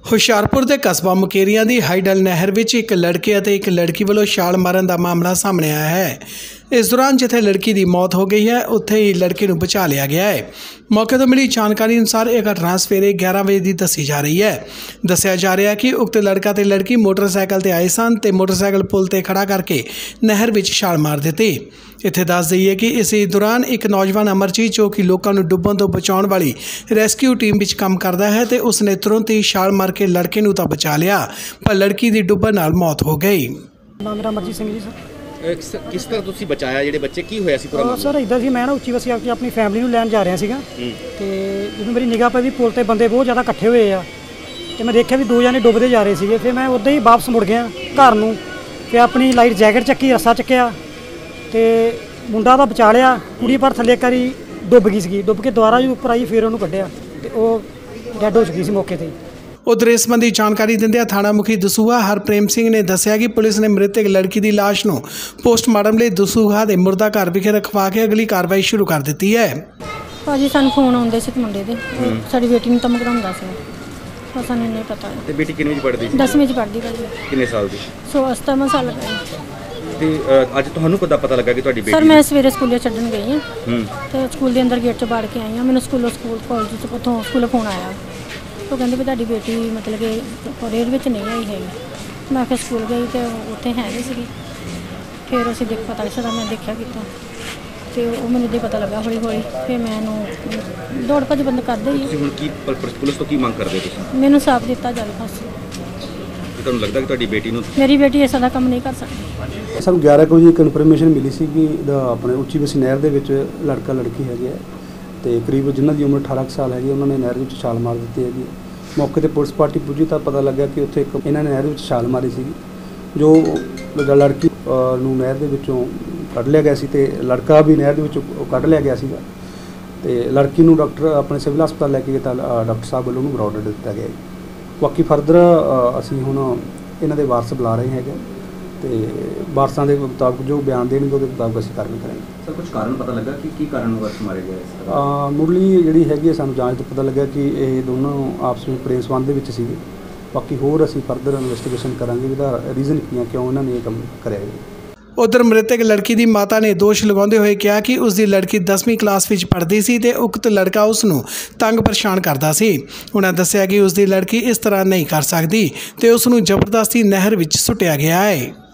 ਹੁਸ਼ਿਆਰਪੁਰ ਦੇ ਕਸਬਾ ਮੁਕੇਰੀਆਂ ਦੀ ਹਾਈਡਲ ਨਹਿਰ ਵਿੱਚ ਇੱਕ ਲੜਕੇ ਅਤੇ ਇੱਕ ਲੜਕੀ ਵੱਲੋਂ ਛਾਲ ਮਾਰਨ ਦਾ ਮਾਮਲਾ ਸਾਹਮਣੇ ਆਇਆ ਹੈ। इस दौरान जिथे लड़की की मौत हो गई है उत्थे ही लड़के को बचा लिया गया है। मौके तो मिली जानकारी अनुसार यह घटना सवेरे 11 बजे की दसी जा रही है। दसिया जा रहा है कि उक्त लड़का ते लड़की मोटरसाइकिल ते आए सन ते मोटरसाइकिल पुल ते खड़ा करके नहर विच छाल मार दी। इत्थे दस दईए कि इस दौरान एक नौजवान अमरजीत जो कि लोगों को डुब्बण तो बचाउण वाली रेस्क्यू टीम विच काम करता है तो उसने तुरंत ही छाल मार के लड़के नूं तां बचा लिया, पर लड़की की डुब्बण नाल मौत हो गई। नाम मेरा अमरजीत सिंह जी सर। किस तरह तुसी बचाया ਜਿਹੜੇ ਬੱਚੇ ਕੀ ਹੋਇਆ ਸੀ ਪੂਰਾ ਸਰ ਇਦਾਂ ਸੀ, ਮੈਂ ਨਾ ਉੱਚੀ ਵਸੀ ਆਪਣੀ ਫੈਮਿਲੀ ਨੂੰ ਲੈਣ ਜਾ ਰਿਹਾ ਸੀਗਾ ਤੇ ਜਦੋਂ ਮੇਰੀ ਨਿਗਾਹ ਪਈ ਵੀ ਪੁਲ ਤੇ ਬੰਦੇ ਬਹੁਤ ਜ਼ਿਆਦਾ ਇਕੱਠੇ ਹੋਏ ਆ ਤੇ ਮੈਂ ਦੇਖਿਆ ਵੀ ਦੋ ਜਣੇ ਡੁੱਬਦੇ ਜਾ ਰਹੇ ਸੀਗੇ। ਫਿਰ ਮੈਂ ਉੱਦਾਂ ਹੀ ਵਾਪਸ ਮੁੜ ਗਿਆ ਘਰ ਨੂੰ ਤੇ ਆਪਣੀ ਲਾਈਟ ਜੈਕਟ ਚੱਕੀ, ਰੱਸਾ ਚੱਕਿਆ ਤੇ ਮੁੰਡਾ ਤਾਂ ਬਚਾ ਲਿਆ, ਕੁੜੀ ਪਰ ਥੱਲੇ ਕਰੀ ਡੁੱਬ ਗਈ ਸੀਗੀ। ਡੁੱਬ ਕੇ ਦੁਬਾਰਾ ਜੀ ਉੱਪਰ ਆਈ, ਫਿਰ ਉਹਨੂੰ ਕੱਢਿਆ ਤੇ ਉਹ ਡੈਡ ਹੋ ਚੁੱਕੀ ਸੀ ਮੌਕੇ ਤੇ। उधर इस संबंधी जानकारी दिंदे थाना मुखी दसूहा हरप्रेम सिंह ने दस्सिया कि पुलिस ने मृतक लड़की की लाश को पोस्टमार्टम लिए दसूहा के मुर्दा घर विखे रखवा के अगली कार्रवाई शुरू कर दी है। भाजी सानू फोन आउंदे सी मुंडे दे साडी बेटी नूं धमकाउंदा सी, पर सानू नहीं पता। ते बेटी किन्नी च पढ़दी सी? 10वीं च पढ़दी भाजी। किन्ने साल दी? 17 साल दी। ਤੇ ਅੱਜ ਤੁਹਾਨੂੰ ਕਦੋਂ ਪਤਾ ਲੱਗਾ ਕਿ ਤੁਹਾਡੀ ਬੇਟੀ? ਸਰ ਮੈਂ ਸਵੇਰੇ ਸਕੂਲੇ ਛੱਡਣ ਗਈ ਹਾਂ ਤੇ ਸਕੂਲ ਦੇ ਅੰਦਰ ਗੇਟ 'ਚ ਵੜ ਕੇ ਆਈ ਹਾਂ। ਮੈਨੂੰ ਸਕੂਲ ਕਾਲਜ ਤੋਂ ਉੱਥੋਂ ਸਕੂਲੋਂ ਫੋਨ ਆਇਆ, ਉਹ ਕਹਿੰਦੇ ਵੀ ਤੁਹਾਡੀ ਬੇਟੀ ਮਤਲਬ ਕਿ ਕੋਰੀਅਰ ਵਿੱਚ ਨਹੀਂ ਆਈ ਹੈਗੀ। ਮੈਂ ਫਿਰ ਸਕੂਲ ਗਈ ਤੇ ਉੱਥੇ ਹੈ ਨਹੀਂ ਸੀਗੀ। ਫਿਰ ਅਸੀਂ ਪਤਾ ਲੱਗਾ, ਮੈਂ ਦੇਖਿਆ ਕਿਤੋਂ ਤੇ ਉਹ ਮੈਨੂੰ ਦੇ ਪਤਾ ਲੱਗਾ ਹੌਲੀ ਹੌਲੀ। ਫਿਰ ਮੈਨੂੰ ਦੌੜ ਭੱਜ ਬੰਦ ਕਰਦੇ ਹੀ। ਤੁਸੀਂ ਹੁਣ ਕੀ ਪੁਲਿਸ ਤੋਂ ਕੀ ਮੰਗ ਕਰਦੇ ਤੁਸੀਂ? ਮੈਨੂੰ ਸਾਫ ਦਿੱਤਾ ਜਾਵੇ ਬਸ। ਤੁਹਾਨੂੰ ਲੱਗਦਾ ਕਿ ਤੁਹਾਡੀ ਬੇਟੀ ਨੂੰ? ਮੇਰੀ ਬੇਟੀ ਇਸ ਦਾ ਕੰਮ ਨਹੀਂ ਕਰ ਸਕਦੀ। ਸਾਨੂੰ 11 ਵਜੇ ਇੱਕ ਇਨਫੋਰਮੇਸ਼ਨ ਮਿਲੀ ਸੀ ਕਿ ਆਪਣੇ ਉੱਚੀ ਬਸੀ ਨਹਿਰ ਦੇ ਵਿੱਚ ਲੜਕਾ ਲੜਕੀ ਹੈਗੇ ਆ ਤੇ ਕਰੀਬ ਜਿਨ੍ਹਾਂ ਦੀ ਉਮਰ 18 ਸਾਲ ਹੈਗੀ, ਉਹਨਾਂ ਨੇ ਨਹਿਰ ਵਿੱਚ ਛਾਲ ਮਾਰ ਦਿੱਤੀ ਹੈਗੀ। ਮੌਕੇ ਤੇ ਪੁਲਿਸ ਪਾਰਟੀ ਪੁੱਜੀ ਤਾਂ ਪਤਾ ਲੱਗਿਆ ਕਿ ਉੱਥੇ ਇੱਕ ਇਹਨਾਂ ਨੇ ਨਹਿਰ ਵਿੱਚ ਛਾਲ ਮਾਰੀ ਸੀਗੀ। ਜੋ ਲੜਕੀ ਨੂੰ ਨਹਿਰ ਦੇ ਵਿੱਚੋਂ ਕੱਢ ਲਿਆ ਗਿਆ ਸੀ ਤੇ ਲੜਕਾ ਵੀ ਨਹਿਰ ਦੇ ਵਿੱਚੋਂ ਕੱਢ ਲਿਆ ਗਿਆ ਸੀਗਾ ਤੇ ਲੜਕੀ ਨੂੰ ਡਾਕਟਰ ਆਪਣੇ ਸਿਵਲ ਹਸਪਤਾਲ ਲੈ ਕੇ ਗਏ ਤਾਂ ਡਾਕਟਰ ਸਾਹਿਬ ਵੱਲੋਂ ਉਹਨੂੰ ਬਰੌਡ ਦਿੱਤਾ ਗਿਆ। ਬਾਕੀ ਫਰਦਰ ਅਸੀਂ ਹੁਣ ਇਹਨਾਂ ਦੇ ਵਾਰਸ ਬੁਲਾ ਰਹੇ ਹੈਗੇ ਤੇ ਵਾਰਸਾਂ ਦੇ ਮੁਤਾਬਕ ਜੋ ਬਿਆਨ ਦੇਣਗੇ ਉਹਦੇ ਮੁਤਾਬਕ ਅਸੀਂ ਕਾਰਵਾਈ ਕਰਾਂਗੇ। ਸਰ ਕੁਝ ਕਾਰਨ ਪਤਾ ਲੱਗਾ ਕਿ ਕੀ ਕਾਰਨ ਵਾਰਸ ਮਾਰੇ ਗਏ? ਮੁੱਢਲੀ ਜਿਹੜੀ ਹੈਗੀ ਸਾਨੂੰ ਜਾਂਚ ਤੋਂ ਪਤਾ ਲੱਗਾ ਕਿ ਇਹ ਦੋਨੋਂ ਆਪਸ ਵਿੱਚ ਪ੍ਰੇਮ ਸੰਬੰਧ ਦੇ ਵਿੱਚ ਸੀਗੇ। ਬਾਕੀ ਹੋਰ ਅਸੀਂ ਫਰਦਰ ਇਨਵੈਸਟੀਗੇਸ਼ਨ ਕਰਾਂਗੇ ਇਹਦਾ ਰੀਜ਼ਨ ਕੀ ਹੈ, ਕਿਉਂ ਇਹਨਾਂ ਨੇ ਇਹ ਕੰਮ ਕਰਿਆ ਹੈ। उधर मृतक लड़की की माता ने दोष लगाते हुए कहा कि उसकी लड़की 10वीं क्लास में पढ़ती सी ते उक्त लड़का उसनू तंग परेशान करता सी। उन्हें दस्सिया कि उसकी लड़की इस तरह नहीं कर सकती ते उसनू जबरदस्ती नहर विच सुट्टिया गया है।